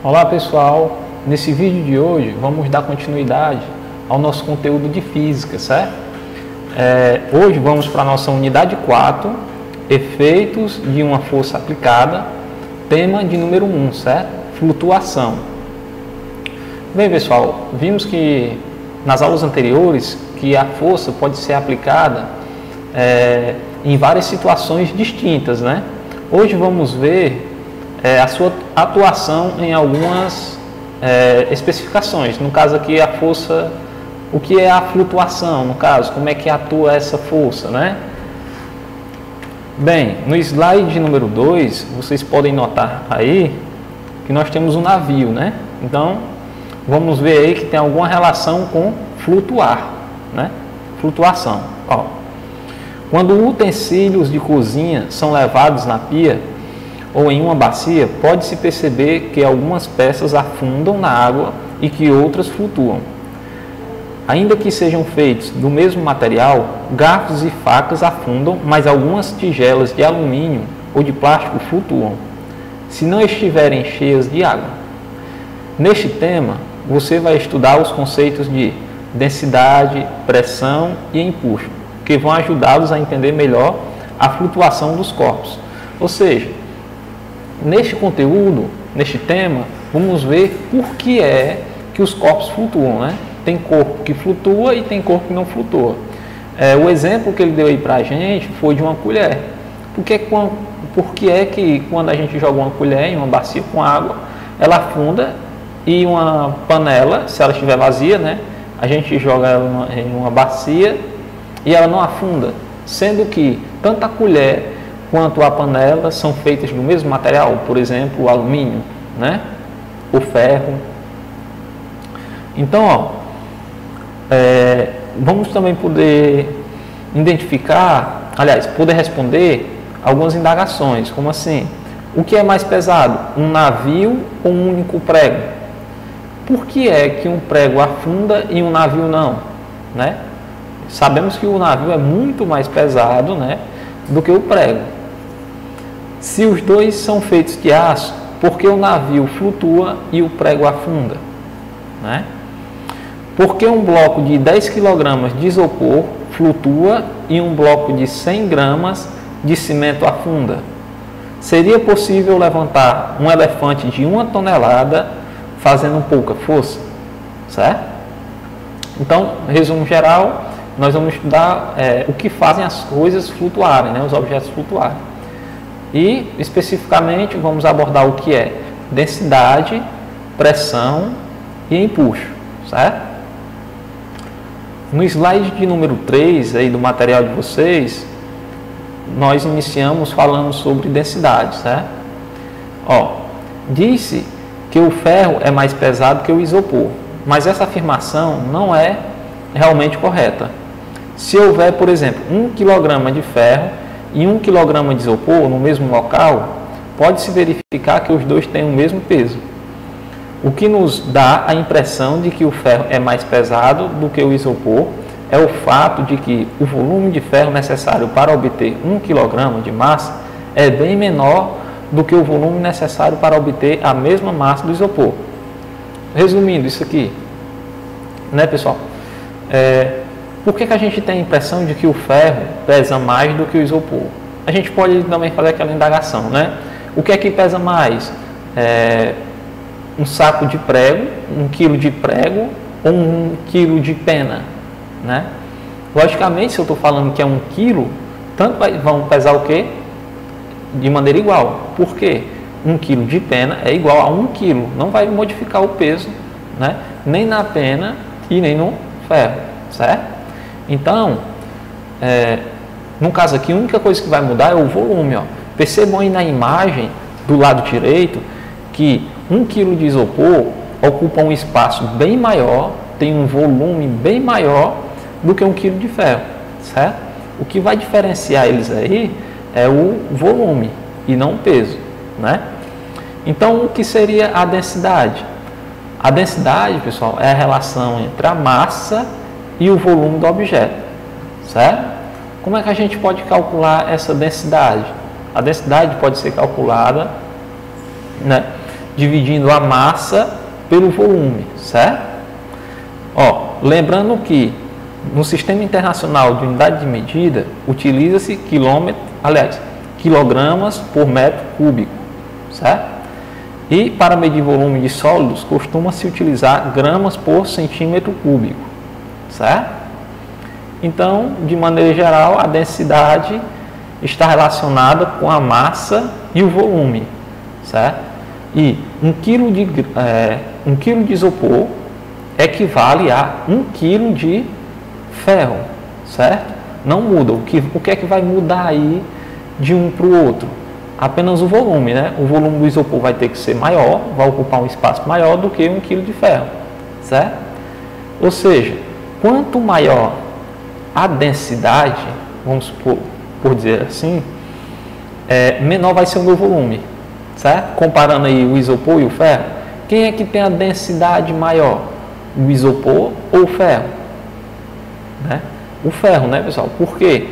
Olá pessoal, nesse vídeo de hoje vamos dar continuidade ao nosso conteúdo de física, certo? Hoje vamos para a nossa unidade 4, efeitos de uma força aplicada, tema de número 1, certo? Flutuação. Bem pessoal, vimos que nas aulas anteriores que a força pode ser aplicada em várias situações distintas, né? Hoje vamos ver a sua atuação em algumas especificações. No caso aqui a força, o que é a flutuação, no caso, como é que atua essa força, né? Bem, no slide número 2, vocês podem notar aí que nós temos um navio, né? Então, vamos ver aí que tem alguma relação com flutuar, né? Flutuação. Ó, quando utensílios de cozinha são levados na pia ou em uma bacia, pode-se perceber que algumas peças afundam na água e que outras flutuam. Ainda que sejam feitos do mesmo material, garfos e facas afundam, mas algumas tigelas de alumínio ou de plástico flutuam, se não estiverem cheias de água. Neste tema, você vai estudar os conceitos de densidade, pressão e empuxo, que vão ajudá-los a entender melhor a flutuação dos corpos. Ou seja, neste conteúdo, neste tema, vamos ver por que é que os corpos flutuam, né? Tem corpo que flutua e tem corpo que não flutua. O exemplo que ele deu aí pra gente foi de uma colher. Por que é que quando a gente joga uma colher em uma bacia com água, ela afunda, e uma panela, se ela estiver vazia, né? A gente joga ela em uma bacia e ela não afunda, sendo que tanto a colher quanto a panela são feitas do mesmo material, por exemplo, o alumínio, né? O ferro. Então, ó, vamos também poder identificar, aliás, poder responder algumas indagações, como assim, o que é mais pesado, um navio ou um único prego? Por que é que um prego afunda e um navio não, né? Sabemos que o navio é muito mais pesado, né, do que o prego. Se os dois são feitos de aço, por que o navio flutua e o prego afunda, né? Por que um bloco de 10 kg de isopor flutua e um bloco de 100 gramas de cimento afunda? Seria possível levantar um elefante de 1 tonelada fazendo pouca força, certo? Então, resumo geral, nós vamos estudar o que fazem as coisas flutuarem, né, os objetos flutuarem. E, especificamente, vamos abordar o que é densidade, pressão e empuxo, certo? No slide de número 3 aí do material de vocês, nós iniciamos falando sobre densidade, certo? Ó, disse que o ferro é mais pesado que o isopor, mas essa afirmação não é realmente correta. Se houver, por exemplo, 1 kg de ferro e 1 kg de isopor no mesmo local, pode-se verificar que os dois têm o mesmo peso, o que nos dá a impressão de que o ferro é mais pesado do que o isopor é o fato de que o volume de ferro necessário para obter 1 kg de massa é bem menor do que o volume necessário para obter a mesma massa do isopor. Resumindo isso aqui, né, pessoal? Por que a gente tem a impressão de que o ferro pesa mais do que o isopor? A gente pode também fazer aquela indagação, né? O que é que pesa mais? Um saco de prego, 1 quilo de prego ou 1 quilo de pena, né? Logicamente, se eu estou falando que é 1 quilo, tanto vão pesar o quê? De maneira igual. Por quê? 1 quilo de pena é igual a 1 quilo. Não vai modificar o peso, né? Nem na pena e nem no ferro, certo? Então, no caso aqui, a única coisa que vai mudar é o volume, ó. Percebam aí na imagem do lado direito que 1 kg de isopor ocupa um espaço bem maior, tem um volume bem maior do que 1 kg de ferro, certo? O que vai diferenciar eles aí é o volume e não o peso, né? Então, o que seria a densidade? A densidade, pessoal, é a relação entre a massa e o volume do objeto, certo? Como é que a gente pode calcular essa densidade? A densidade pode ser calculada, né, dividindo a massa pelo volume, certo? Ó, lembrando que no Sistema Internacional de Unidade de Medida utiliza-se quilogramas por metro cúbico, certo? E para medir volume de sólidos costuma-se utilizar gramas por centímetro cúbico, certo? Então, de maneira geral, a densidade está relacionada com a massa e o volume, certo? E 1 quilo de isopor equivale a 1 quilo de ferro, certo? Não muda. O que é que vai mudar aí de um para o outro? Apenas o volume, né? O volume do isopor vai ter que ser maior, vai ocupar um espaço maior do que 1 quilo de ferro, certo? Ou seja, quanto maior a densidade, vamos supor, por dizer assim, menor vai ser o meu volume, certo? Comparando aí o isopor e o ferro, quem é que tem a densidade maior? O isopor ou o ferro? Né? O ferro, né, pessoal? Porque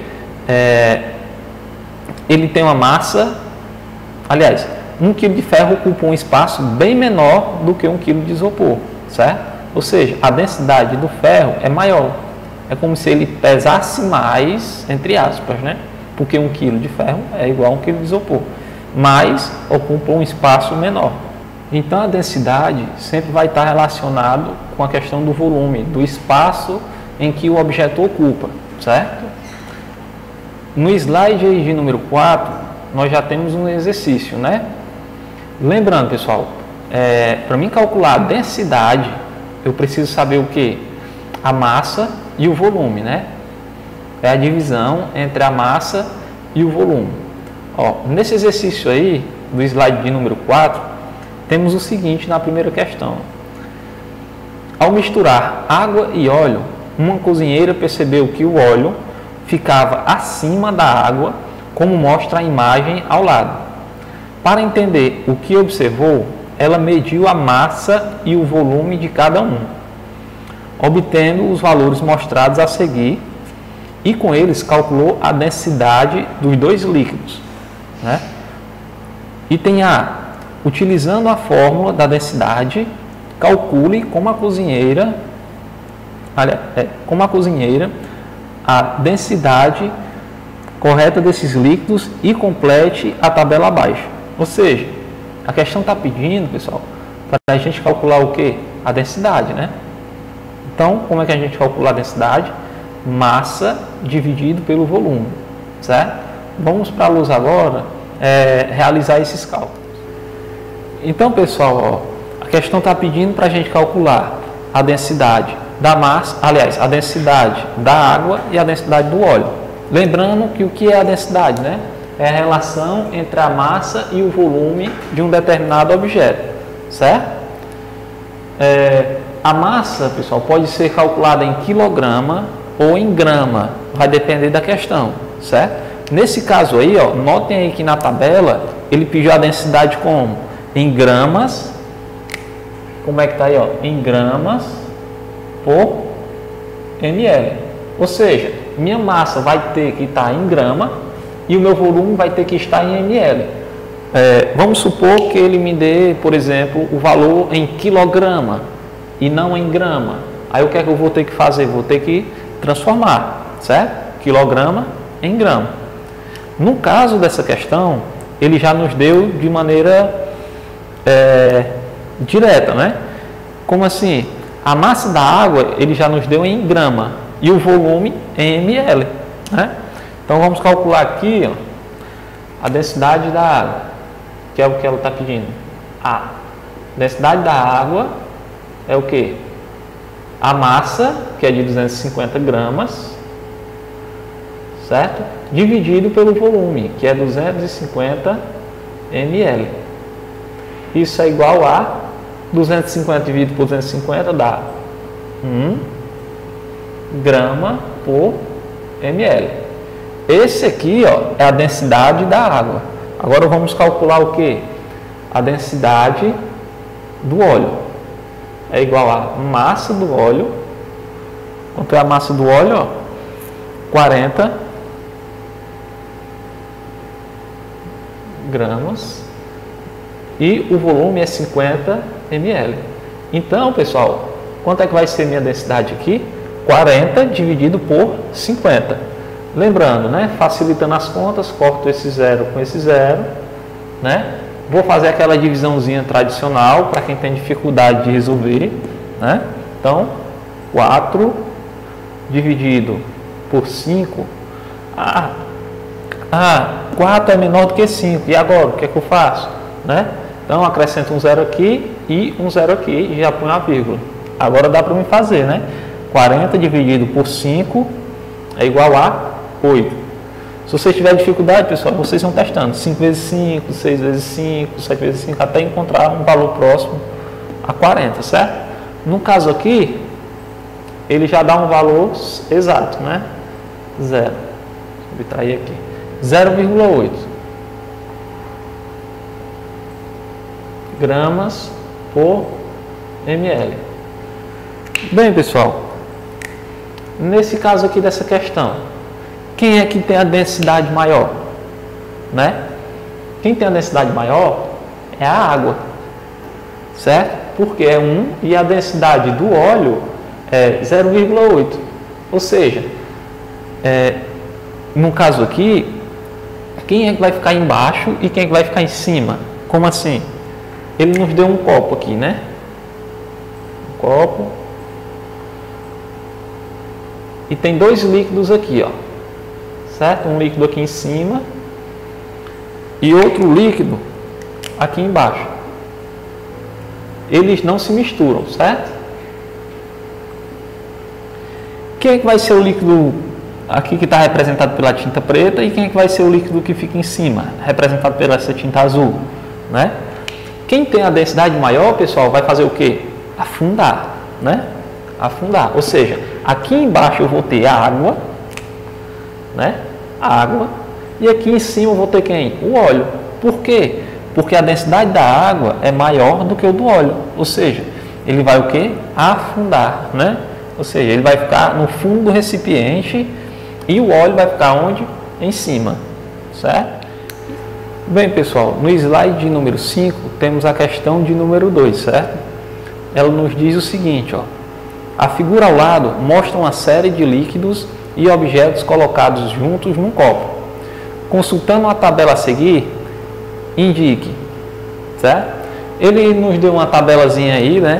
ele tem uma massa, aliás, 1 kg de ferro ocupa um espaço bem menor do que 1 kg de isopor, certo? Ou seja, a densidade do ferro é maior. É como se ele pesasse mais, entre aspas, né? Porque 1 kg de ferro é igual a 1 kg de isopor, mas ocupa um espaço menor. Então a densidade sempre vai estar relacionado com a questão do volume, do espaço em que o objeto ocupa, certo? No slide aí de número 4, nós já temos um exercício, né? Lembrando, pessoal, para mim calcular a densidade, eu preciso saber o que? A massa e o volume, né? É a divisão entre a massa e o volume. Ó, nesse exercício aí, do slide de número 4, temos o seguinte na primeira questão. Ao misturar água e óleo, uma cozinheira percebeu que o óleo ficava acima da água, como mostra a imagem ao lado. Para entender o que observou, ela mediu a massa e o volume de cada um, obtendo os valores mostrados a seguir, e com eles calculou a densidade dos dois líquidos, né? Item A. Utilizando a fórmula da densidade, calcule como a cozinheira a densidade correta desses líquidos e complete a tabela abaixo. Ou seja, a questão está pedindo, pessoal, para a gente calcular o que? A densidade, né? Então, como é que a gente calcula a densidade? Massa dividido pelo volume, certo? Vamos para a luz agora realizar esses cálculos. Então, pessoal, ó, a questão está pedindo para a gente calcular a densidade da massa, aliás, a densidade da água e a densidade do óleo. Lembrando que o que é a densidade, né? É a relação entre a massa e o volume de um determinado objeto, certo? A massa, pessoal, pode ser calculada em quilograma ou em grama, vai depender da questão, certo? Nesse caso aí, ó, notem aí que na tabela ele pediu a densidade como? Em gramas. Como é que tá aí, ó? Em gramas por ml. Ou seja, minha massa vai ter que estar em grama e o meu volume vai ter que estar em ml. Vamos supor que ele me dê, por exemplo, o valor em quilograma e não em grama. Aí o que é que eu vou ter que fazer? Vou ter que transformar, certo? Quilograma em grama. No caso dessa questão, ele já nos deu de maneira direta, né? Como assim? A massa da água ele já nos deu em grama e o volume em ml, né? Então vamos calcular aqui, ó, a densidade da água, que é o que ela está pedindo. A densidade da água é o que? A massa, que é de 250 gramas, certo? Dividido pelo volume, que é 250 ml. Isso é igual a 250 dividido por 250 dá 1 grama por ml. Esse aqui, ó, é a densidade da água. Agora vamos calcular o que? A densidade do óleo. É igual a massa do óleo. Quanto é a massa do óleo? Ó? 40 gramas e o volume é 50 ml. Então, pessoal, quanto é que vai ser minha densidade aqui? 40 dividido por 50. Lembrando, né? Facilitando as contas, corto esse zero com esse zero, né? Vou fazer aquela divisãozinha tradicional para quem tem dificuldade de resolver, né? Então, 4 dividido por 5. 4 é menor do que 5. E agora, o que é que eu faço? Né? Então, acrescento um zero aqui e um zero aqui e já põe uma vírgula. Agora dá para mim fazer, né? 40 dividido por 5 é igual a 8. Se vocês tiverem dificuldade, pessoal, vocês vão testando. 5 vezes 5, 6 vezes 5, 7 vezes 5, até encontrar um valor próximo a 40, certo? No caso aqui, ele já dá um valor exato, né? Zero. Vou subtrair aqui. 0,8 gramas por ml. Bem, pessoal, nesse caso aqui dessa questão, quem é que tem a densidade maior? Né? Quem tem a densidade maior é a água, certo? Porque é 1 e a densidade do óleo é 0,8. Ou seja, no caso aqui, quem é que vai ficar embaixo e quem é que vai ficar em cima? Como assim? Ele nos deu um copo aqui, né? Um copo. E tem dois líquidos aqui, ó. Certo? Um líquido aqui em cima e outro líquido aqui embaixo. Eles não se misturam, certo? Quem é que vai ser o líquido aqui que está representado pela tinta preta e quem é que vai ser o líquido que fica em cima, representado pela essa tinta azul, né? Quem tem a densidade maior, pessoal, vai fazer o quê? Afundar, né? Afundar. Ou seja, aqui embaixo eu vou ter a água, né? A água. E aqui em cima eu vou ter quem? O óleo. Por quê? Porque a densidade da água é maior do que o do óleo. Ou seja, ele vai o quê? Afundar, né? Ou seja, ele vai ficar no fundo do recipiente e o óleo vai ficar onde? Em cima, certo? Bem, pessoal, no slide de número 5 temos a questão de número 2, certo? Ela nos diz o seguinte, ó. A figura ao lado mostra uma série de líquidos e objetos colocados juntos num copo. Consultando a tabela a seguir, indique, certo? Ele nos deu uma tabelazinha aí, né?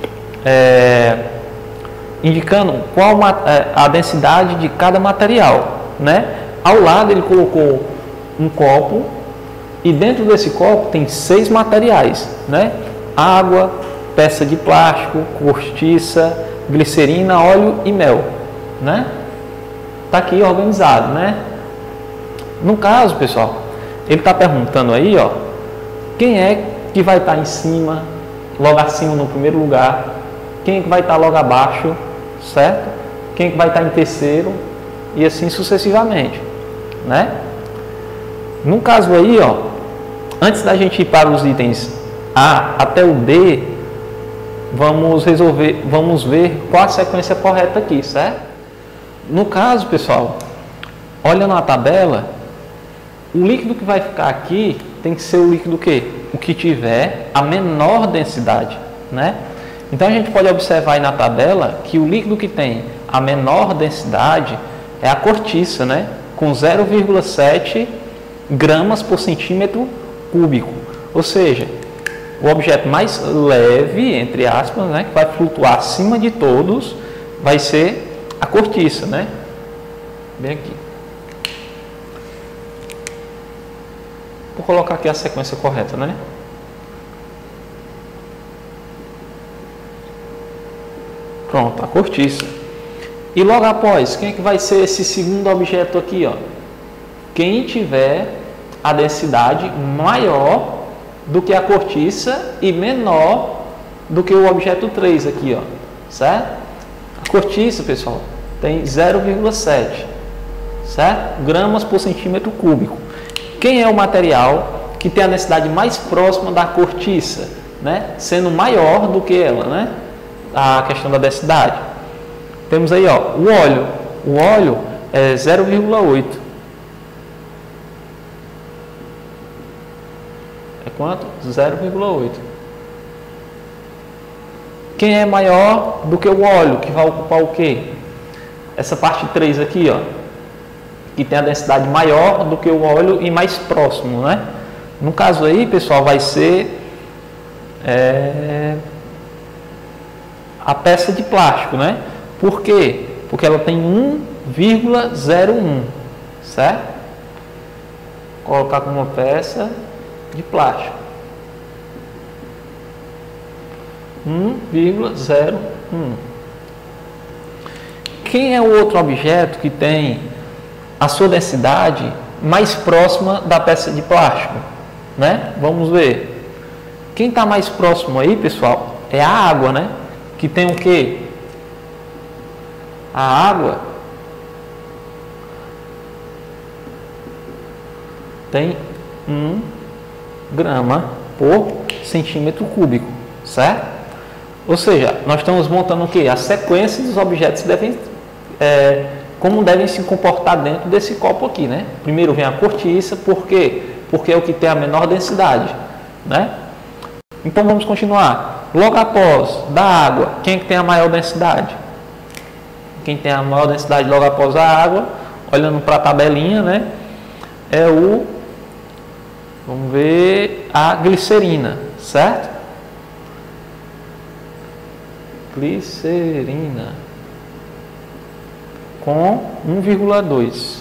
Indicando qual a densidade de cada material, né? Ao lado ele colocou um copo e dentro desse copo tem 6 materiais, né? Água, peça de plástico, cortiça, glicerina, óleo e mel, né? Tá aqui organizado, né? No caso, pessoal, ele está perguntando aí, ó, quem é que vai estar em cima, logo acima no primeiro lugar, quem é que vai estar logo abaixo, certo? Quem é que vai estar em terceiro e assim sucessivamente, né? No caso aí, ó, antes da gente ir para os itens A até o D, vamos ver qual a sequência correta aqui, certo? No caso, pessoal, olha na tabela, o líquido que vai ficar aqui tem que ser o líquido o que tiver a menor densidade, né? Então a gente pode observar aí na tabela que o líquido que tem a menor densidade é a cortiça, né? Com 0,7 gramas por centímetro cúbico. Ou seja, o objeto mais leve, entre aspas, né, que vai flutuar acima de todos, vai ser a cortiça, né? Bem aqui. Vou colocar aqui a sequência correta, né? Pronto, a cortiça. E logo após, quem é que vai ser esse segundo objeto aqui, ó? Quem tiver a densidade maior do que a cortiça e menor do que o objeto 3 aqui, ó, certo? A cortiça, pessoal, tem 0,7, certo? Gramas por centímetro cúbico. Quem é o material que tem a densidade mais próxima da cortiça, né? Sendo maior do que ela, né? A questão da densidade. Temos aí, ó, o óleo. O óleo é 0,8. É quanto? 0,8. Quem é maior do que o óleo, que vai ocupar o quê? Essa parte 3 aqui, ó, que tem a densidade maior do que o óleo e mais próximo, né? No caso aí, pessoal, vai ser a peça de plástico, né? Por quê? Porque ela tem 1,01, certo? Vou colocar como uma peça de plástico. 1,01. Quem é o outro objeto que tem a sua densidade mais próxima da peça de plástico, né? Vamos ver. Quem está mais próximo aí, pessoal, é a água, né? Que tem o quê? A água tem 1 grama por centímetro cúbico, certo? Ou seja, nós estamos montando o quê? A sequência dos objetos devem, como devem se comportar dentro desse copo aqui, né? Primeiro vem a cortiça, por quê? Porque é o que tem a menor densidade, né? Então vamos continuar. Logo após da água, quem é que tem a maior densidade? Quem tem a maior densidade logo após a água, olhando para a tabelinha, né? É vamos ver, a glicerina, certo? Glicerina com 1,2.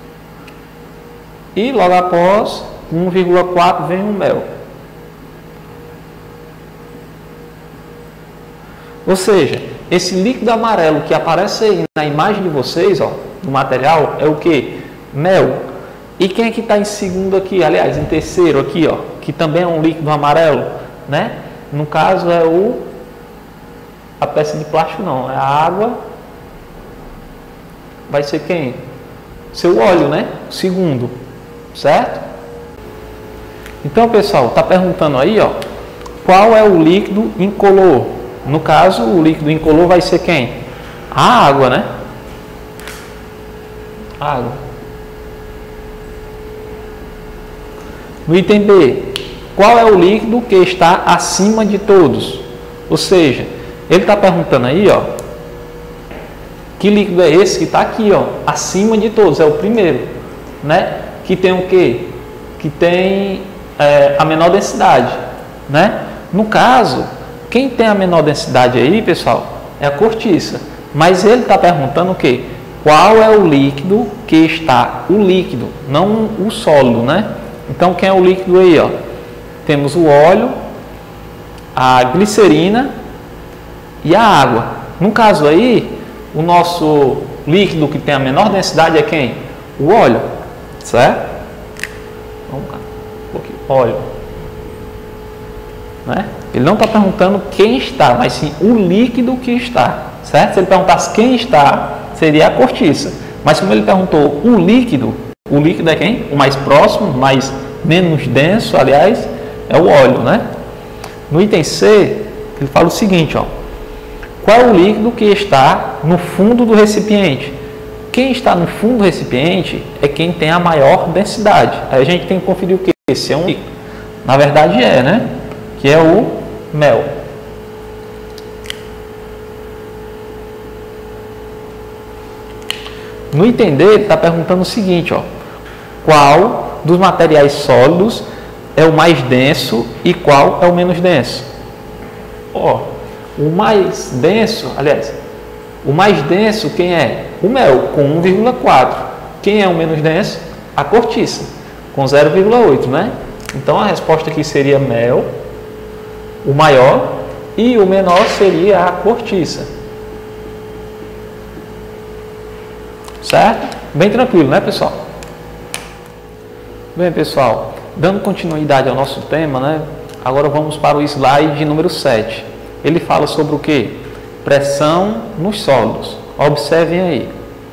E logo após 1,4 vem o mel. Ou seja, esse líquido amarelo que aparece aí na imagem de vocês, ó, no material, é o que? Mel. E quem é que está em segundo aqui? Aliás, em terceiro aqui, ó, que também é um líquido amarelo, né? No caso é a peça de plástico não, é a água. Vai ser quem? Seu óleo, né? Segundo, certo? Então, pessoal, tá perguntando aí, ó, qual é o líquido incolor? No caso, o líquido incolor vai ser quem? A água, né? Água. No item B, qual é o líquido que está acima de todos? Ou seja, ele está perguntando aí, ó, que líquido é esse que está aqui, ó, acima de todos? É o primeiro, né? Que tem o quê? Que tem a menor densidade, né? No caso, quem tem a menor densidade aí, pessoal, é a cortiça. Mas ele está perguntando o quê? Qual é o líquido que está? O líquido, não o sólido, né? Então, quem é o líquido aí, ó? Temos o óleo, a glicerina e a água. No caso aí, o nosso líquido que tem a menor densidade é quem? O óleo, certo? Vamos cá, um pouquinho. Óleo, né? Ele não está perguntando quem está, mas sim o líquido que está, certo? Se ele perguntasse quem está, seria a cortiça. Mas como ele perguntou o líquido é quem? O mais próximo, menos denso, aliás, é o óleo, né? No item C, ele fala o seguinte, ó. Qual é o líquido que está no fundo do recipiente? Quem está no fundo do recipiente é quem tem a maior densidade. Aí a gente tem que conferir o que? Se é um líquido. Na verdade né? Que é o mel. No item D, ele está perguntando o seguinte, ó. Qual dos materiais sólidos é o mais denso e qual é o menos denso? Ó, o mais denso, aliás, o mais denso quem é? O mel, com 1,4. Quem é o menos denso? A cortiça, com 0,8, né? Então a resposta aqui seria mel, o maior, e o menor seria a cortiça. Certo? Bem tranquilo, né, pessoal? Bem, pessoal, dando continuidade ao nosso tema, né? Agora vamos para o slide número 7. Ele fala sobre o que? Pressão nos sólidos. Observem aí.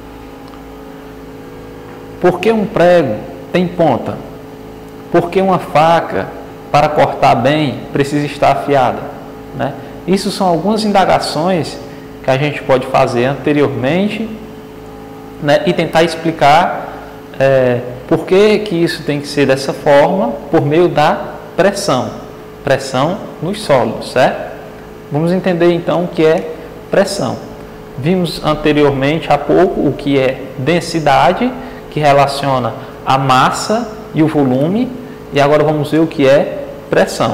Por que um prego tem ponta? Por que uma faca, para cortar bem, precisa estar afiada? Né? Isso são algumas indagações que a gente pode fazer anteriormente, né? E tentar explicar por que isso tem que ser dessa forma, por meio da pressão. Pressão nos sólidos, certo? Vamos entender então o que é pressão. Vimos anteriormente há pouco o que é densidade, que relaciona a massa e o volume, e agora vamos ver o que é pressão.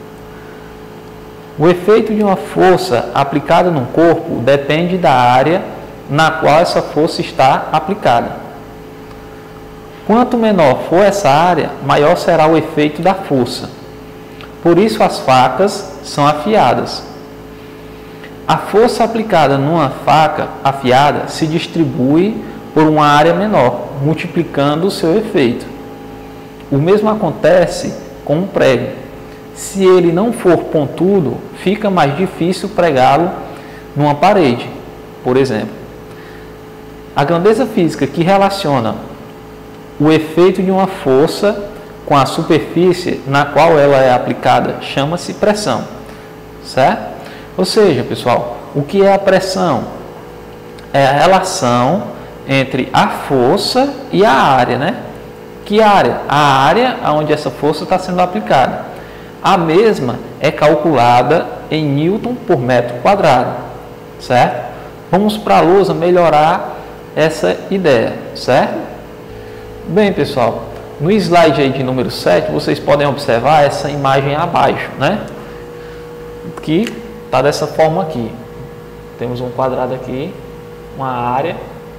O efeito de uma força aplicada num corpo depende da área na qual essa força está aplicada. Quanto menor for essa área, maior será o efeito da força. Por isso as facas são afiadas. A força aplicada numa faca afiada se distribui por uma área menor, multiplicando o seu efeito. O mesmo acontece com um prego. Se ele não for pontudo, fica mais difícil pregá-lo numa parede, por exemplo. A grandeza física que relaciona o efeito de uma força com a superfície na qual ela é aplicada chama-se pressão, certo? Ou seja, pessoal, o que é a pressão? É a relação entre a força e a área, né? Que área? A área onde essa força está sendo aplicada. A mesma é calculada em Newton por metro quadrado, certo? Vamos para a lousa melhorar essa ideia, certo? Bem, pessoal, no slide aí de número 7, vocês podem observar essa imagem abaixo, né? Que está dessa forma aqui. Temos um quadrado aqui, uma área.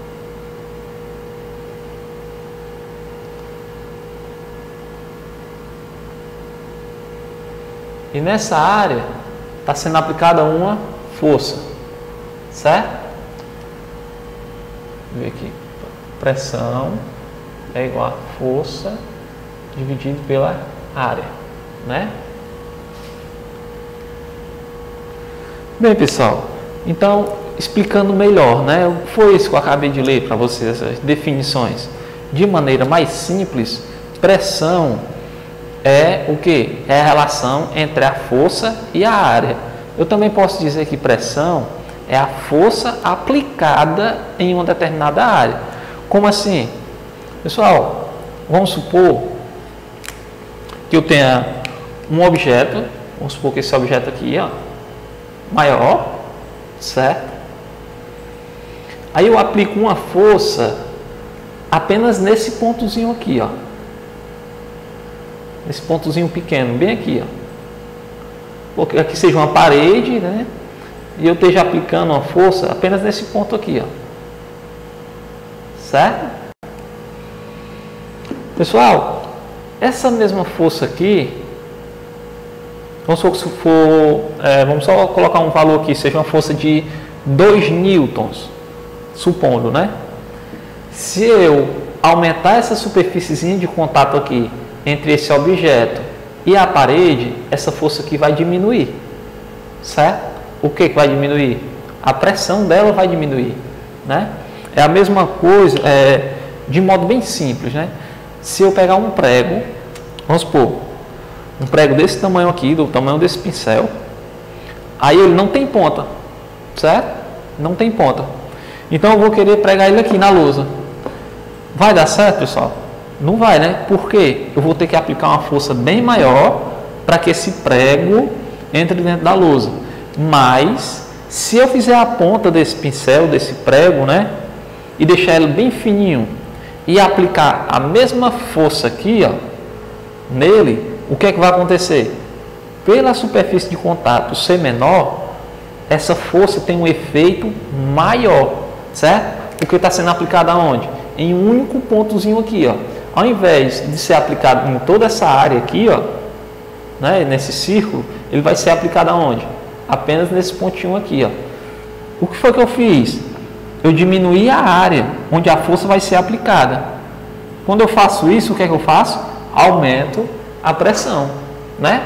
E nessa área está sendo aplicada uma força, certo? Vou ver aqui. Pressão é igual a força dividido pela área, né? Bem, pessoal, então, explicando melhor, né? Foi isso que eu acabei de ler para vocês, essas definições. De maneira mais simples, pressão é o que? É a relação entre a força e a área. Eu também posso dizer que pressão é a força aplicada em uma determinada área. Como assim? Pessoal, vamos supor que eu tenha um objeto, vamos supor que esse objeto aqui, ó, maior, certo? Aí eu aplico uma força apenas nesse pontozinho aqui, ó. Esse pontozinho pequeno, bem aqui, ó. Porque aqui seja uma parede, né? E eu esteja aplicando uma força apenas nesse ponto aqui, ó. Certo? Pessoal, essa mesma força aqui, vamos só colocar um valor aqui, seja uma força de 2 newtons, supondo, né? Se eu aumentar essa superfície de contato aqui entre esse objeto e a parede, essa força aqui vai diminuir, certo? O que vai diminuir? A pressão dela vai diminuir, né? É a mesma coisa, de modo bem simples, né? Se eu pegar um prego, vamos supor, um prego desse tamanho aqui, do tamanho desse pincel, aí ele não tem ponta, certo? Não tem ponta. Então eu vou querer pregar ele aqui na lousa. Vai dar certo, pessoal? Não vai, né? Por quê? Eu vou ter que aplicar uma força bem maior para que esse prego entre dentro da lousa. Mas, se eu fizer a ponta desse pincel, desse prego, né? E deixar ele bem fininho e aplicar a mesma força aqui, ó, nele, o que é que vai acontecer? Pela superfície de contato ser menor, essa força tem um efeito maior, certo? Porque está sendo aplicado aonde? Em um único pontozinho aqui, ó. Ao invés de ser aplicado em toda essa área aqui, ó, né, nesse círculo, ele vai ser aplicado aonde? Apenas nesse pontinho aqui, ó. O que foi que eu fiz? Eu diminuí a área onde a força vai ser aplicada. Quando eu faço isso, o que é que eu faço? Aumento a pressão, né?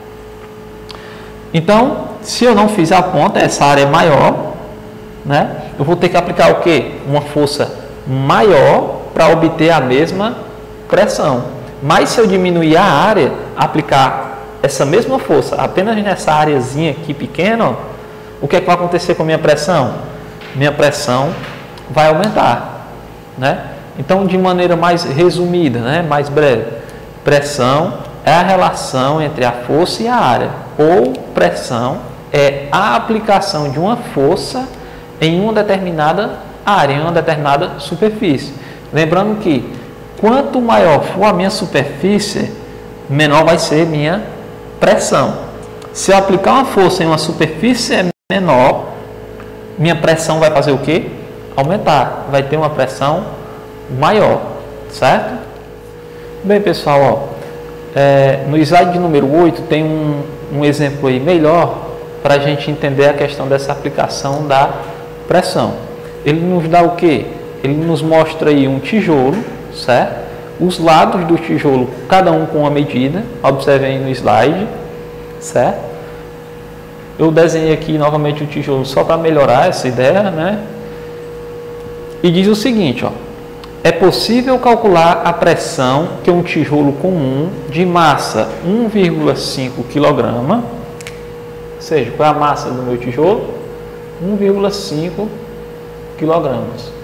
Então, se eu não fizer a ponta, essa área é maior, né? Eu vou ter que aplicar o quê? Uma força maior para obter a mesma pressão. Mas se eu diminuir a área, aplicar essa mesma força apenas nessa areazinha aqui pequena, ó, o que é que vai acontecer com a minha pressão? Minha pressão vai aumentar, né? Então, de maneira mais resumida, né, mais breve, pressão é é a relação entre a força e a área, ou pressão é a aplicação de uma força em uma determinada área, em uma determinada superfície. Lembrando que quanto maior for a minha superfície, menor vai ser minha pressão. Se eu aplicar uma força em uma superfície menor, minha pressão vai fazer o quê? Aumentar. Vai ter uma pressão maior, certo? Bem, pessoal, ó, no slide de número 8 tem um exemplo aí melhor para a gente entender a questão dessa aplicação da pressão. Ele nos dá o quê? Ele nos mostra aí um tijolo, certo? Os lados do tijolo, cada um com uma medida, observem aí no slide, certo? Eu desenhei aqui novamente o tijolo só para melhorar essa ideia, né? E diz o seguinte, ó: é possível calcular a pressão que um tijolo comum de massa 1,5 kg, ou seja, qual é a massa do meu tijolo? 1,5 kg.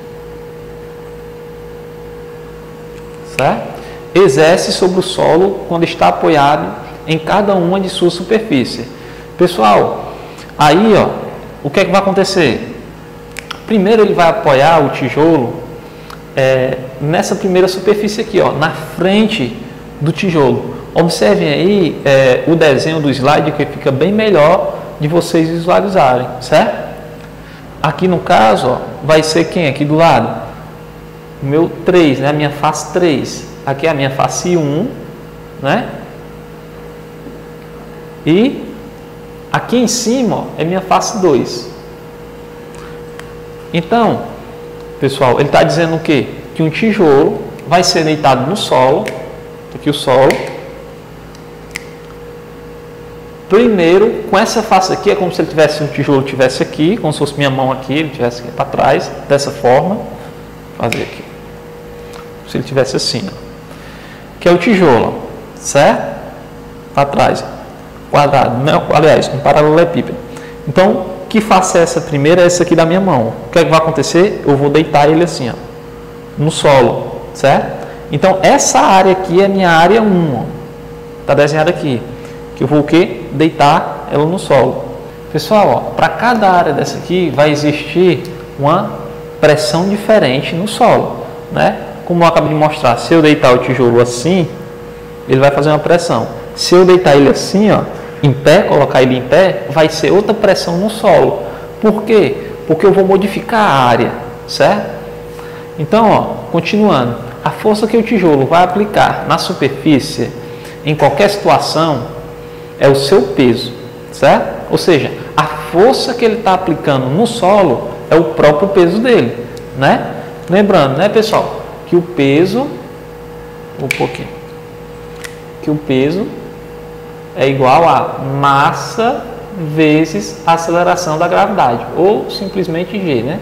Certo? Exerce sobre o solo quando está apoiado em cada uma de suas superfícies. Pessoal, aí ó, o que é que vai acontecer? Primeiro ele vai apoiar o tijolo nessa primeira superfície aqui, ó, na frente do tijolo. Observem aí o desenho do slide, que fica bem melhor de vocês visualizarem, certo? Aqui no caso, ó, vai ser quem aqui do lado? O meu 3, né? A minha face 3. Aqui é a minha face 1, né? E aqui em cima, ó, é minha face 2. Então, pessoal, ele está dizendo o quê? Que um tijolo vai ser deitado no solo, aqui o solo. Primeiro, com essa face aqui, é como se ele tivesse um tijolo tivesse aqui, como se fosse minha mão aqui, ele tivesse aqui para trás, dessa forma. Vou fazer aqui. Se ele tivesse assim, ó, que é o tijolo, certo? Para trás, quadrado, não, aliás, um paralelepípedo. Então, que face é essa primeira? É essa aqui da minha mão. O que é que vai acontecer? Eu vou deitar ele assim, ó, no solo, certo? Então, essa área aqui é minha área 1, ó, tá desenhada aqui, que eu vou o quê? Deitar ela no solo. Pessoal, para cada área dessa aqui vai existir uma pressão diferente no solo, né? Como eu acabei de mostrar, se eu deitar o tijolo assim, ele vai fazer uma pressão. Se eu deitar ele assim, ó, em pé, colocar ele em pé, vai ser outra pressão no solo. Por quê? Porque eu vou modificar a área, certo? Então, ó, continuando, a força que o tijolo vai aplicar na superfície, em qualquer situação, é o seu peso, certo? Ou seja, a força que ele está aplicando no solo é o próprio peso dele, né? Lembrando, né, pessoal, que o peso, que o peso é igual a massa vezes a aceleração da gravidade, ou simplesmente G, né?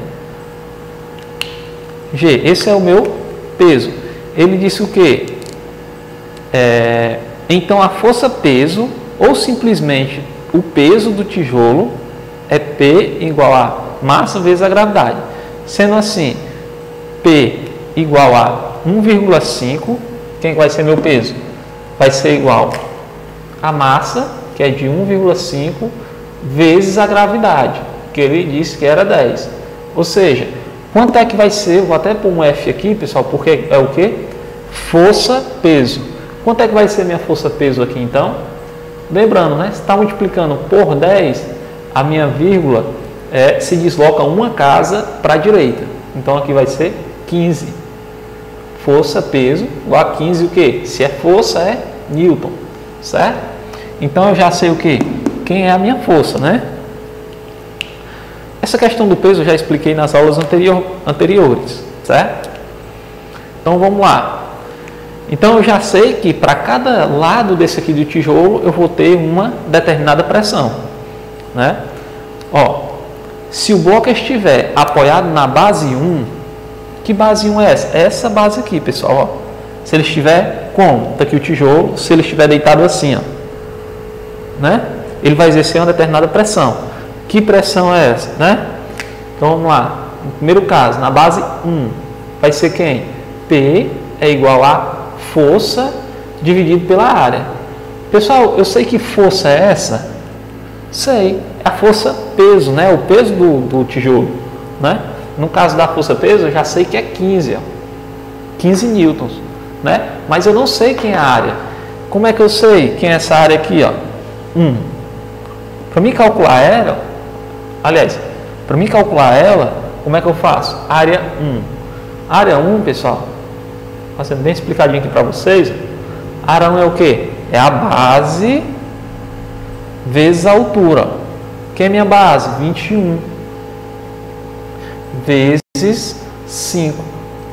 G, esse é o meu peso. Ele disse o quê? Então a força peso, ou simplesmente o peso do tijolo, é P igual a massa vezes a gravidade. Sendo assim, P igual a 1,5, quem vai ser meu peso? Vai ser igual a massa, que é de 1,5, vezes a gravidade, que ele disse que era 10. Ou seja, quanto é que vai ser? Eu vou até pôr um F aqui, pessoal, porque é o quê? Força-peso. Quanto é que vai ser minha força-peso aqui, então? Lembrando, né? Se está multiplicando por 10, a minha vírgula se desloca uma casa para a direita. Então, aqui vai ser 15. Força-peso igual a 15 o quê? Se é força, é Newton, certo? Então, eu já sei o quê? Quem é a minha força, né? Essa questão do peso eu já expliquei nas aulas anteriores, certo? Então, vamos lá. Então, eu já sei que para cada lado desse aqui do tijolo, eu vou ter uma determinada pressão, né? Ó, se o bloco estiver apoiado na base 1, que base 1 é essa? É essa base aqui, pessoal, ó. Se ele estiver como? Tá aqui o tijolo, se ele estiver deitado assim, ó, né? Ele vai exercer uma determinada pressão. Que pressão é essa, né? Então, vamos lá. No primeiro caso, na base 1, vai ser quem? P é igual a força dividido pela área. Pessoal, eu sei que força é essa? Sei. A força peso, né? O peso do tijolo, né? No caso da força peso, eu já sei que é 15, ó. 15 newtons, né? Mas eu não sei quem é a área. Como é que eu sei quem é essa área aqui, ó? 1. Para mim calcular ela, aliás, para mim calcular ela, como é que eu faço? Área 1. Área 1, pessoal, fazendo bem explicadinho aqui para vocês, área 1 é o quê? É a base vezes a altura. Quem é minha base? 21 vezes 5.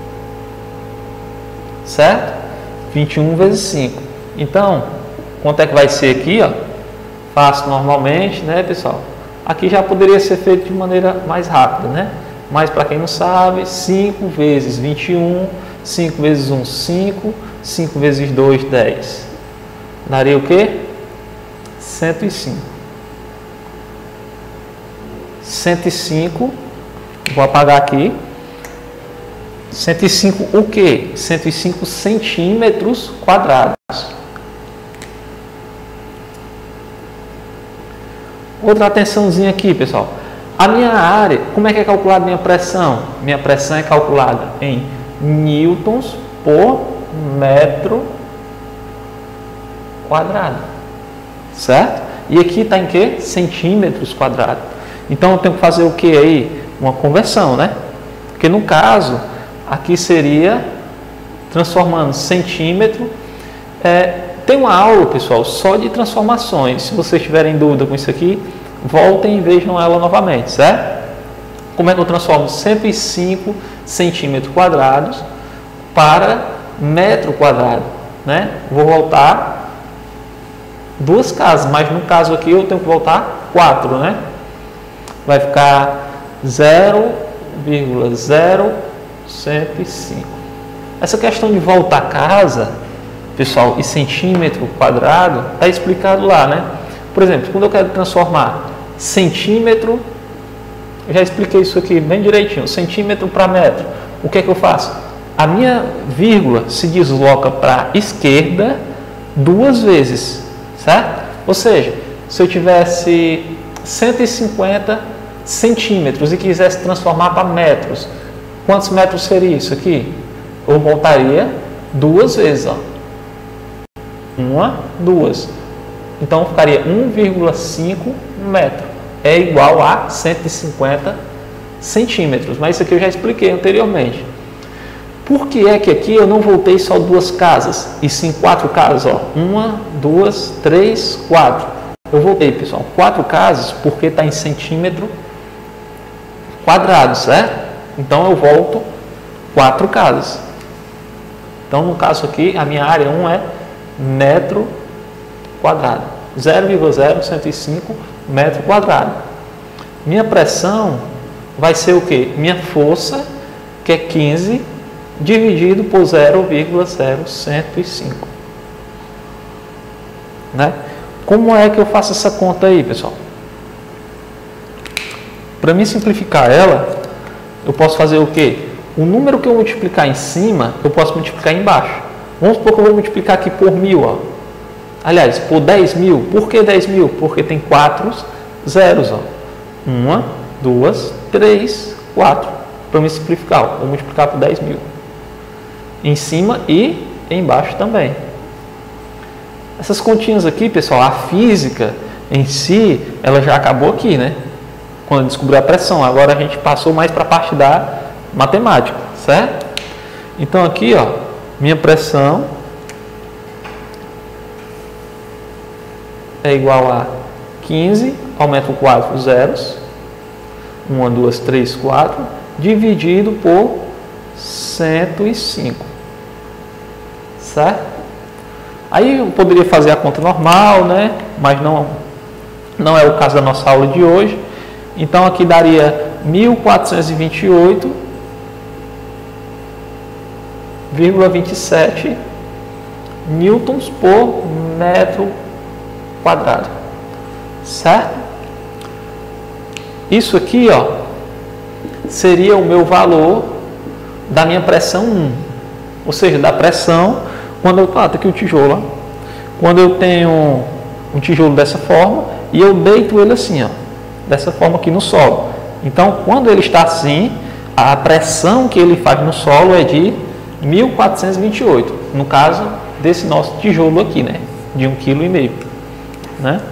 Certo? 21 vezes 5. Então, quanto é que vai ser aqui, ó? Faço normalmente, né, pessoal? Aqui já poderia ser feito de maneira mais rápida, né? Mas para quem não sabe, 5 vezes 21, 5 vezes 1, 5, 5 vezes 2, 10. Daria o quê? 105. 105, vou apagar aqui. 105 o quê? 105 centímetros quadrados. Outra atençãozinha aqui, pessoal. A minha área, como é que é calculada a minha pressão? Minha pressão é calculada em newtons por metro quadrado. Certo? E aqui está em quê? Centímetros quadrados. Então eu tenho que fazer o que aí? Uma conversão, né? Porque no caso, aqui seria transformando centímetro. Tem uma aula, pessoal, só de transformações. Se vocês tiverem dúvida com isso aqui, voltem e vejam ela novamente, certo? Como é que eu transformo 105 centímetros quadrados para metro quadrado, né? Vou voltar 2 casas, mas no caso aqui eu tenho que voltar 4, né? Vai ficar 0,0105. Essa questão de voltar casa, pessoal, e centímetro quadrado, está explicado lá, né? Por exemplo, quando eu quero transformar centímetro, eu já expliquei isso aqui bem direitinho, centímetro para metro, o que é que eu faço? A minha vírgula se desloca para a esquerda 2 vezes, certo? Ou seja, se eu tivesse 150 centímetros e quisesse transformar para metros, quantos metros seria isso aqui? Eu voltaria 2 vezes, ó. 1, 2. Então ficaria 1,5 metro. É igual a 150 centímetros. Mas isso aqui eu já expliquei anteriormente. Por que é que aqui eu não voltei só 2 casas? E sim 4 casas, ó. 1, 2, 3, 4. Eu voltei, pessoal, 4 casas porque está em centímetro quadrado, certo? Então eu volto 4 casas. Então no caso aqui, a minha área 1 é metro quadrado. 0,0105 metro quadrado. Minha pressão vai ser o quê? Minha força, que é 15, dividido por 0,0105. Né? Como é que eu faço essa conta aí, pessoal? Para mim simplificar ela, eu posso fazer o quê? O número que eu multiplicar em cima, eu posso multiplicar embaixo. Vamos supor que eu vou multiplicar aqui por 1000, ó. Aliás, por 10.000. Por que 10.000? Porque tem 4 zeros, ó. 1, 2, 3, 4. Para me simplificar, ó, vou multiplicar por 10.000. Em cima e embaixo também. Essas continhas aqui, pessoal, a física em si, ela já acabou aqui, né? Quando descobriu a pressão. Agora a gente passou mais para a parte da matemática, certo? Então aqui, ó, minha pressão é igual a 15, aumento 4 zeros, 1, 2, 3, 4, dividido por 105, certo? Aí eu poderia fazer a conta normal, né? Mas não é o caso da nossa aula de hoje. Então aqui daria 1428,27 newtons por metro quadrado, certo? Isso aqui, ó, seria o meu valor da minha pressão 1, ou seja, da pressão quando eu tá aqui o tijolo, ó. quando eu tenho um tijolo dessa forma e eu deito ele assim, ó, dessa forma aqui no solo. Então, quando ele está assim, a pressão que ele faz no solo é de 1428, no caso desse nosso tijolo aqui, né, de 1,5 kg, né?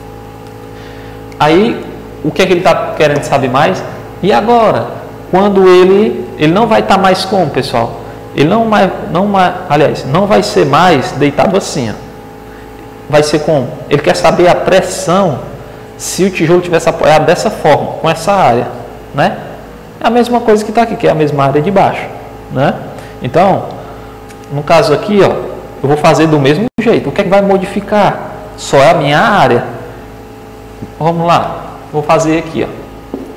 Aí, o que é que ele está querendo saber mais? E agora, quando ele não vai estar mais como, pessoal? Ele não vai ser mais deitado assim, ó. Vai ser como? Ele quer saber a pressão se o tijolo tivesse apoiado dessa forma, com essa área, né? É a mesma coisa que está aqui, que é a mesma área de baixo, né? Então, no caso aqui, ó, eu vou fazer do mesmo jeito. O que é que vai modificar? Só a minha área. Vamos lá, vou fazer aqui, ó.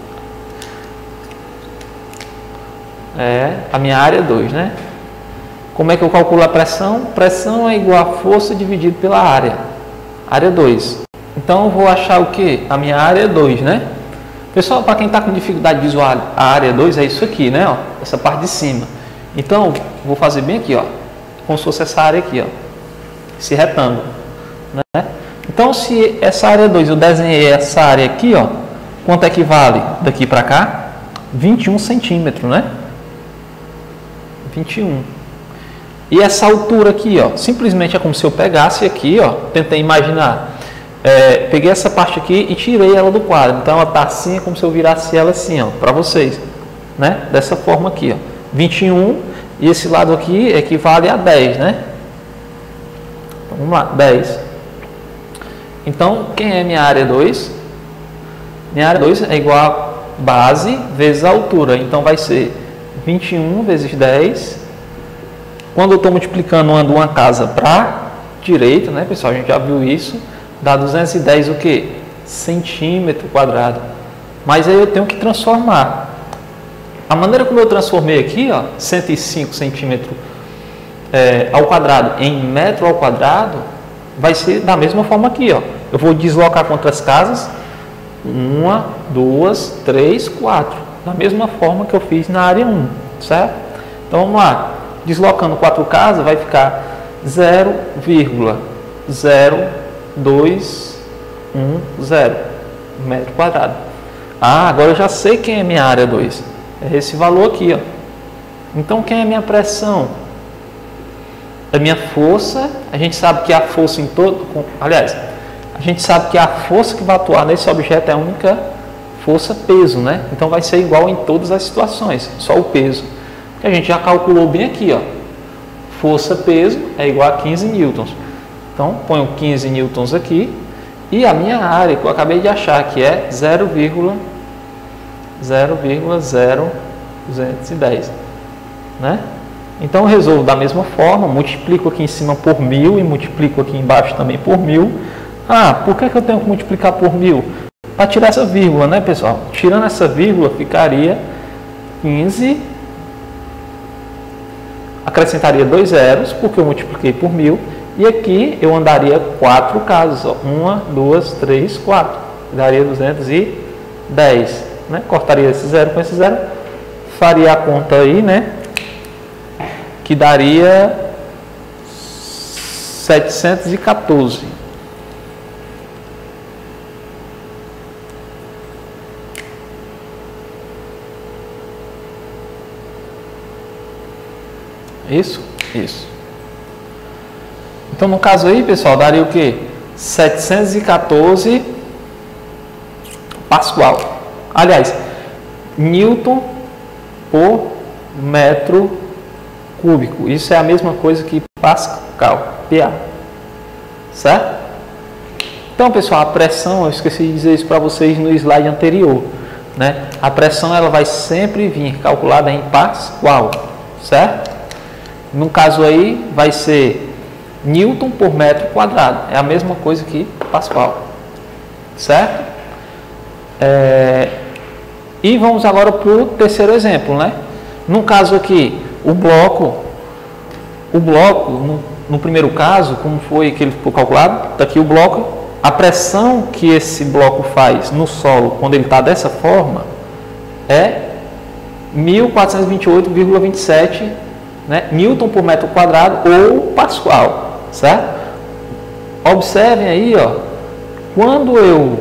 A minha área 2, né? Como é que eu calculo a pressão? Pressão é igual a força dividido pela área. Área 2. Então, eu vou achar o quê? A minha área 2, né? Pessoal, para quem está com dificuldade visual, a área 2 é isso aqui, né? Ó, essa parte de cima. Então, vou fazer bem aqui, ó. Como se fosse essa área aqui, ó. Esse retângulo, né? Então, se essa área 2, eu desenhei essa área aqui, ó. Quanto equivale daqui para cá? 21 centímetros, né? 21. E essa altura aqui, ó, simplesmente é como se eu pegasse aqui, ó, tentei imaginar, peguei essa parte aqui e tirei ela do quadro. Então, ela tá assim, é como se eu virasse ela assim, ó, para vocês, né? Dessa forma aqui, ó, 21, e esse lado aqui equivale a 10, né? Então, vamos lá, 10. Então, quem é minha área 2? Minha área 2 é igual a base vezes a altura, então vai ser 21 vezes 10. Quando eu estou multiplicando uma casa para direita, né, pessoal? A gente já viu isso. Dá 210 o quê? Centímetro quadrado. Mas aí eu tenho que transformar. A maneira como eu transformei aqui, ó, 105 centímetros ao quadrado em metro ao quadrado, vai ser da mesma forma aqui, ó. Eu vou deslocar quantas casas? 1, 2, 3, 4. Da mesma forma que eu fiz na área 1, certo? Então vamos lá. Deslocando 4 casas, vai ficar 0,0210 metro quadrado. Ah, agora eu já sei quem é minha área 2. É esse valor aqui, ó. Então, quem é minha pressão? É minha força. A gente sabe que a força em todo... Aliás, a gente sabe que a força que vai atuar nesse objeto é a única força peso, né? Então, vai ser igual em todas as situações. Só o peso. Que a gente já calculou bem aqui, ó. Força peso é igual a 15 newtons. Então, ponho 15 newtons aqui. E a minha área, que eu acabei de achar, que é 0,0210, né? Então, eu resolvo da mesma forma, multiplico aqui em cima por 1000 e multiplico aqui embaixo também por 1000. Ah, por que eu tenho que multiplicar por 1000? Para tirar essa vírgula, né, pessoal? Tirando essa vírgula, ficaria 15... Acrescentaria 2 zeros, porque eu multipliquei por 1000. E aqui eu andaria 4 casas. 1, 2, 3, 4. Daria 210. Né? Cortaria esse zero com esse zero. Faria a conta aí, né? Que daria 714. Isso? Isso. Então, no caso aí, pessoal, daria o quê? 714 Pascal. Aliás, Newton por metro cúbico. Isso é a mesma coisa que Pascal, PA. Certo? Então, pessoal, a pressão, eu esqueci de dizer isso para vocês no slide anterior, né? A pressão, ela vai sempre vir calculada em Pascal, certo? No caso aí, vai ser Newton por metro quadrado. É a mesma coisa que Pascal. Certo? E vamos agora para o terceiro exemplo, né? No caso aqui, o bloco no primeiro caso, como foi que ele ficou calculado? Está aqui o bloco. A pressão que esse bloco faz no solo, quando ele está dessa forma, é 1428,27, né, Newton por metro quadrado ou Pascal, certo? observem aí, ó, quando eu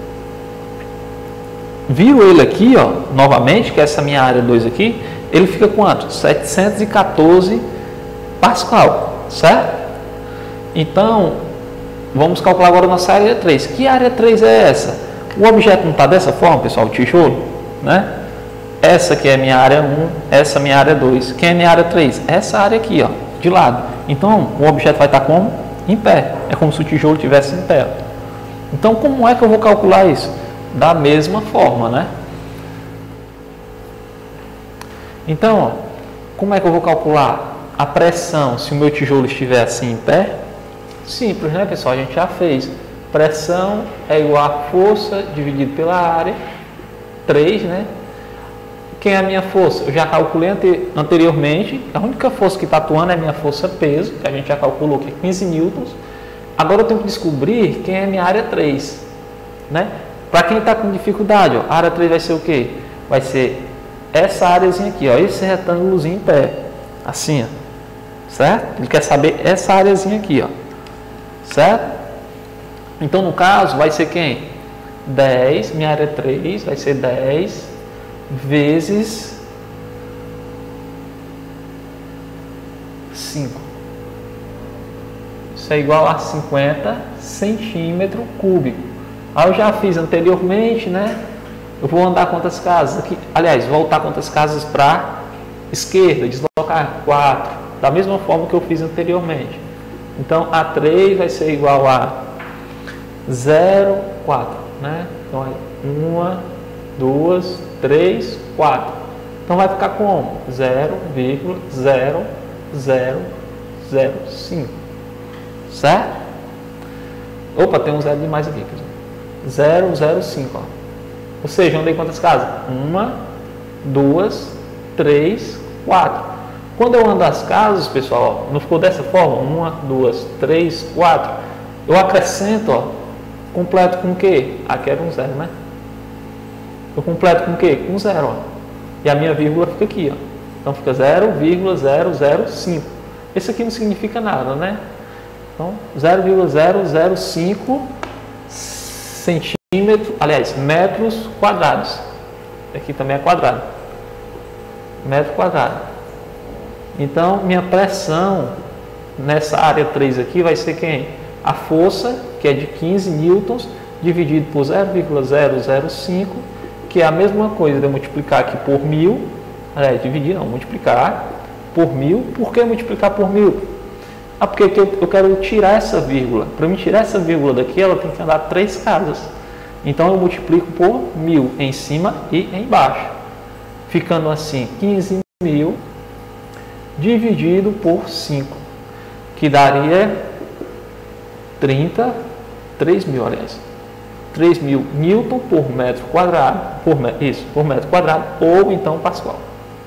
viro ele aqui, ó, novamente, que é essa minha área 2 aqui, ele fica quanto? 714 Pascal, certo? Então, vamos calcular agora a nossa área 3. Que área 3 é essa? O objeto não está dessa forma, pessoal, o tijolo, né? Essa aqui é a minha área 1, essa é a minha área 2. Quem é a minha área 3? Essa área aqui, ó, de lado. Então, o objeto vai estar como? Em pé. É como se o tijolo estivesse em pé. Então, como é que eu vou calcular isso? Da mesma forma, né? Então, ó, como é que eu vou calcular a pressão se o meu tijolo estiver assim em pé? Simples, né, pessoal? A gente já fez. Pressão é igual a força dividido pela área, 3, né? Quem é a minha força? Eu já calculei anteriormente. A única força que está atuando é a minha força peso, que a gente já calculou que é 15 newtons. Agora eu tenho que descobrir quem é a minha área 3, né? Para quem está com dificuldade, ó, a área 3 vai ser o quê? Vai ser essa áreazinha aqui, ó, esse retângulozinho em pé, assim, ó, certo? Ele quer saber essa áreazinha aqui, ó, certo? Então, no caso, vai ser quem? 10, minha área 3 vai ser 10 vezes 5. Isso é igual a 50 centímetros cúbicos. Aí eu já fiz anteriormente, né? Eu vou andar quantas casas aqui? Aliás, voltar quantas casas para esquerda, deslocar 4, da mesma forma que eu fiz anteriormente. Então, A3 vai ser igual a 0,4, né? Então, é 1, 2, 3, 4. Então, vai ficar como? 0,0005, certo? Opa, tem um zero demais aqui, pessoal. 0,05, ó. Ou seja, eu andei quantas casas? 1, 2, 3, 4. Quando eu ando as casas, pessoal, ó, não ficou dessa forma? 1, 2, 3, 4. Eu acrescento, ó, completo com o quê? Aqui era um zero, né? Eu completo com o quê? Com zero, ó. E a minha vírgula fica aqui, ó. Então fica 0,005. Esse aqui não significa nada, né? Então, 0,005 centímetros, aliás, metros quadrados. Aqui também é quadrado. Metro quadrado. Então, minha pressão nessa área 3 aqui vai ser quem? A força, que é de 15 newtons, dividido por 0,005, que é a mesma coisa de eu multiplicar aqui por 1000. Aliás, dividir não, multiplicar por 1000. Por que multiplicar por 1000? Ah, porque eu quero tirar essa vírgula. Para me tirar essa vírgula daqui, ela tem que andar 3 casas. Então, eu multiplico por 1000 em cima e embaixo. Ficando assim, 15.000 dividido por 5. Que daria 3.000, aliás. 3.000 newton por metro quadrado. Por metro quadrado, ou então Pascal.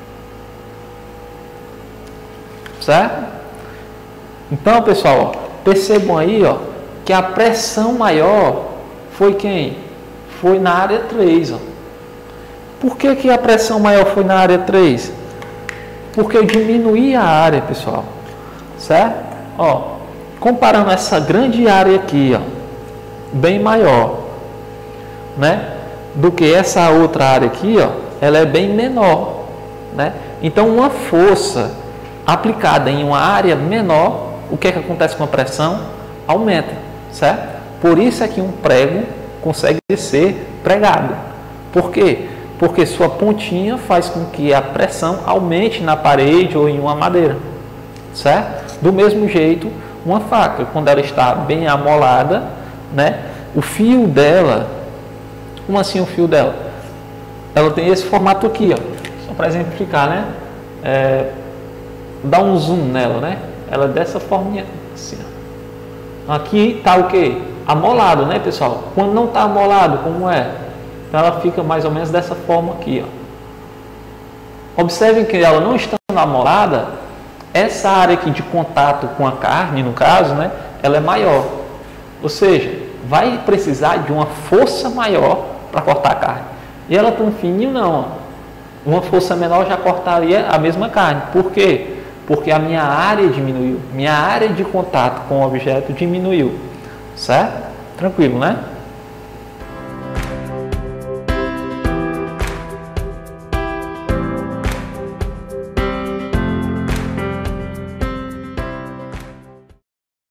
Certo? Então, pessoal, ó, percebam aí, ó, que a pressão maior foi quem? Foi na área 3. Ó. Por que a pressão maior foi na área 3? Porque eu diminuí a área, pessoal. Certo? Ó, comparando essa grande área aqui, ó, bem maior, né, do que essa outra área aqui, ó, ela é bem menor, né? Então, uma força aplicada em uma área menor, o que é que acontece com a pressão? Aumenta, certo? Por isso é que um prego consegue ser pregado. Por quê? Porque sua pontinha faz com que a pressão aumente na parede ou em uma madeira, certo? Do mesmo jeito, uma faca, quando ela está bem amolada, né, o fio dela, como assim o fio dela? Ela tem esse formato aqui, ó, só para exemplificar, né? Dá um zoom nela, né? Ela é dessa forminha, assim, ó. Aqui está o que? Amolado, né, pessoal? Quando não está amolado, como é? Então ela fica mais ou menos dessa forma aqui, ó. Observem que ela não estando amolada, essa área aqui de contato com a carne, no caso, né, ela é maior. Ou seja, vai precisar de uma força maior para cortar a carne. E ela tão fininho não, ó. Uma força menor já cortaria a mesma carne. Por quê? Porque a minha área diminuiu. Minha área de contato com o objeto diminuiu. Certo? Tranquilo, né?